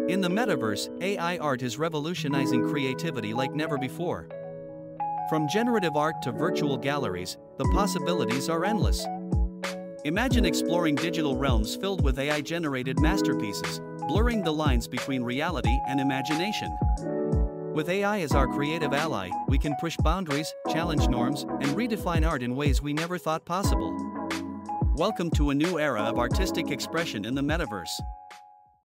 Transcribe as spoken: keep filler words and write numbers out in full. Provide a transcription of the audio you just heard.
In the metaverse, A I art is revolutionizing creativity like never before. From generative art to virtual galleries, the possibilities are endless. Imagine exploring digital realms filled with A I-generated masterpieces, blurring the lines between reality and imagination. With A I as our creative ally, we can push boundaries, challenge norms, and redefine art in ways we never thought possible. Welcome to a new era of artistic expression in the metaverse.